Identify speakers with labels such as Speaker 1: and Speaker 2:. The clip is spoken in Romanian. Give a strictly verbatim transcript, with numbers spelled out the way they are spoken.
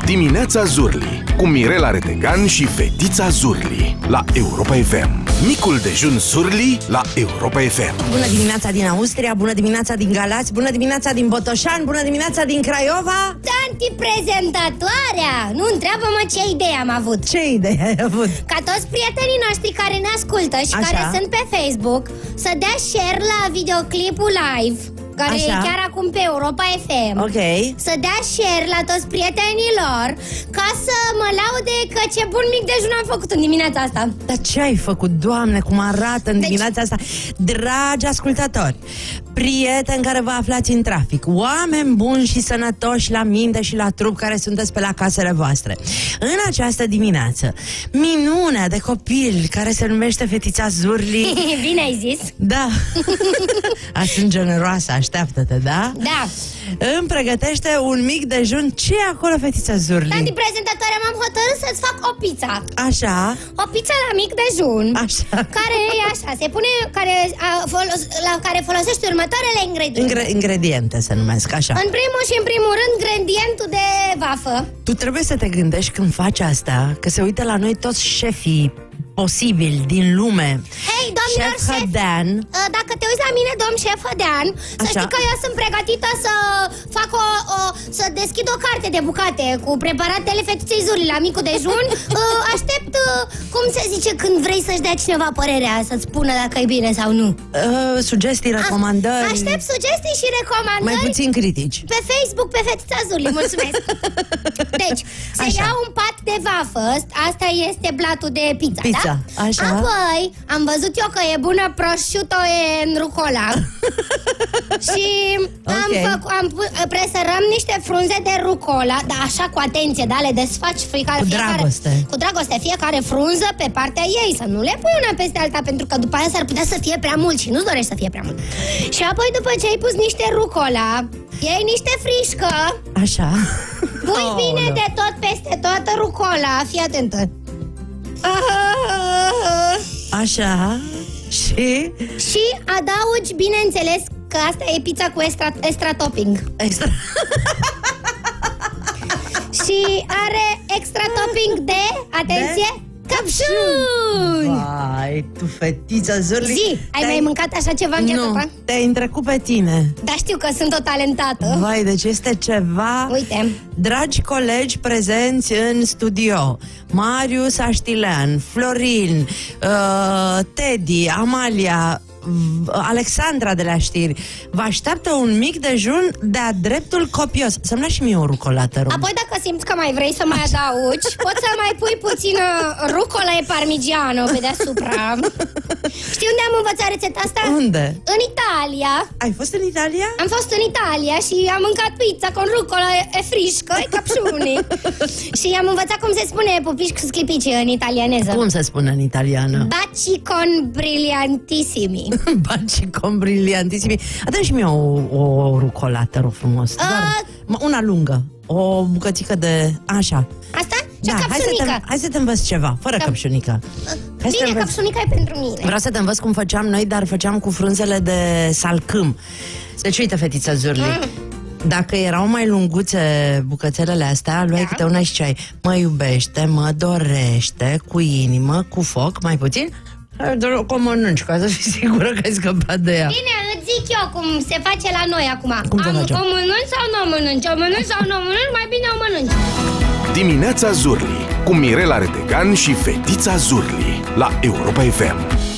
Speaker 1: Dimineața Zurli cu Mirela Retegan și Fetița Zurli la Europa F M. Micul dejun Zurli la Europa F M.
Speaker 2: Bună dimineața din Austria, bună dimineața din Galați, bună dimineața din Botoșani, bună dimineața din Craiova.
Speaker 3: Tanti prezentatoarea! Nu întreabă-mă ce idee am avut.
Speaker 2: Ce idee ai avut?
Speaker 3: Ca toți prietenii noștri care ne ascultă și
Speaker 2: Așa.
Speaker 3: care sunt pe Facebook să dea share la videoclipul live, care
Speaker 2: Așa.
Speaker 3: e chiar acum pe Europa F M.
Speaker 2: Ok.
Speaker 3: Să dea share la toți prietenii lor, ca să mă laude că ce bun mic dejun am făcut în dimineața asta.
Speaker 2: Dar ce ai făcut, Doamne, cum arată în
Speaker 3: Deci-
Speaker 2: dimineața asta? Dragi ascultători, prieteni care vă aflați în trafic, oameni buni și sănătoși la minte și la trup care sunteți pe la casele voastre, în această dimineață, minunea de copil care se numește Fetița Zurli.
Speaker 3: Bine ai zis.
Speaker 2: Da. A, sunt generoasă, așteaptă-te, da?
Speaker 3: Da.
Speaker 2: Îmi pregătește un mic dejun. Ce e acolo, Fetița Zurli?
Speaker 3: Tanti prezentatoare, m-am hotărât să-ți fac o pizza.
Speaker 2: Așa.
Speaker 3: O pizza la mic dejun.
Speaker 2: Așa.
Speaker 3: Care e așa, se pune, care, a, folos, la care folosești următoarele ingrediente.
Speaker 2: Ingre- ingrediente se numesc, așa.
Speaker 3: În primul și în primul rând, ingredientul de vafă.
Speaker 2: Tu trebuie să te gândești când faci asta, că se uită la noi toți șefii posibili din lume.
Speaker 3: Hei, domnilor
Speaker 2: Șef
Speaker 3: șef,
Speaker 2: Hădean.
Speaker 3: dacă te uiți la mine, domn șef Hădean, să
Speaker 2: Așa.
Speaker 3: știi că eu sunt pregătită să fac o, o să deschid o carte de bucate cu preparatele Fetiței Zurli la micul dejun. Aștept, cum se zice, când vrei să-și dea cineva părerea, să-ți spună dacă e bine sau nu.
Speaker 2: Uh, sugestii, recomandări.
Speaker 3: Aștept sugestii și recomandări.
Speaker 2: Mai puțin critici.
Speaker 3: Pe Facebook, pe Fetița Zurli, mulțumesc. Deci, se
Speaker 2: Așa.
Speaker 3: ia un pat de vafă. Asta este platul de pizza,
Speaker 2: Pizza,
Speaker 3: da?
Speaker 2: așa.
Speaker 3: Apoi, am văzut eu că e bună prosciutto în rucola. Și am,
Speaker 2: Ok.
Speaker 3: făcut, am pu- presărăm niște frunze de rucola, dar așa cu atenție, da, le desfaci fiecare,
Speaker 2: Cu
Speaker 3: fiecare,
Speaker 2: dragoste.
Speaker 3: cu dragoste, fiecare frunză pe partea ei, să nu le pui una peste alta, pentru că după aia s-ar putea să fie prea mult și nu-ți dorești să fie prea mult. Și apoi, după ce ai pus niște rucola, iei niște frișcă,
Speaker 2: Așa.
Speaker 3: pui
Speaker 2: Oh,
Speaker 3: bine
Speaker 2: no.
Speaker 3: de tot peste toată rucola. Fii atentă.
Speaker 2: Așa. Și
Speaker 3: Și adaugi, bineînțeles, că asta e pizza cu extra, extra topping.
Speaker 2: extra.
Speaker 3: Și are extra topping de, atenție, căpșuni.
Speaker 2: Vai, tu, Fetița Zurli.
Speaker 3: Zi, ai
Speaker 2: te-ai-
Speaker 3: mai mâncat așa ceva în viața
Speaker 2: Nu,
Speaker 3: ta?
Speaker 2: te-ai întrecut pe tine.
Speaker 3: Dar știu că sunt o talentată.
Speaker 2: Vai, deci este ceva.
Speaker 3: Uite.
Speaker 2: Dragi colegi prezenți în studio, Marius Aștilean, Florin, uh, Teddy, Amalia, v- Alexandra de la știri, vă așteaptă un mic dejun de-a dreptul copios. Să-mi lași și mie o rucolată, rog.
Speaker 3: Apoi dacă simți că mai vrei să mai adaugi, poți să mai pui puțină rucola e parmigiano pe deasupra. Știi unde am învățat rețeta asta?
Speaker 2: Unde?
Speaker 3: În Italia.
Speaker 2: Ai fost în Italia?
Speaker 3: Am fost în Italia și am mâncat pizza cu rucola e frișcă, e capșuni. Și am învățat cum se spune pupici cu sclipici în italianeză.
Speaker 2: Cum se spune în italiană?
Speaker 3: Baci con brillantissimi.
Speaker 2: Baci con brillantissimi. Adă și mie o, o rucolată, rog frumos. Doar,
Speaker 3: A-
Speaker 2: una lungă. O bucățică de... Așa.
Speaker 3: Asta? Și
Speaker 2: Da, hai să, te,
Speaker 3: capșunică.
Speaker 2: hai să te învăț ceva, fără
Speaker 3: Da.
Speaker 2: căpșunică. Hai să te
Speaker 3: Bine,
Speaker 2: învăț.
Speaker 3: capșunica e pentru mine.
Speaker 2: Vreau să te învăț cum făceam noi, dar făceam cu frunzele de salcâm. Deci uite, Fetița Zurli,
Speaker 3: Mm.
Speaker 2: dacă erau mai lunguțe bucățelele astea, luai
Speaker 3: Da.
Speaker 2: câte una și ceai. Mă iubește, mă dorește, cu inimă, cu foc, mai puțin. Că o mănânci, ca să fii sigură că ai scăpat de ea.
Speaker 3: Bine, îți zic eu cum se face la noi acum.
Speaker 2: Cum se
Speaker 3: Am,
Speaker 2: face?
Speaker 3: o mănânci sau nu o mănânci? O mănânci sau nu o mănânci? Mai bine o mănânci.
Speaker 1: Dimineața Zurli cu Mirela Retegan și Fetița Zurli la Europa F M.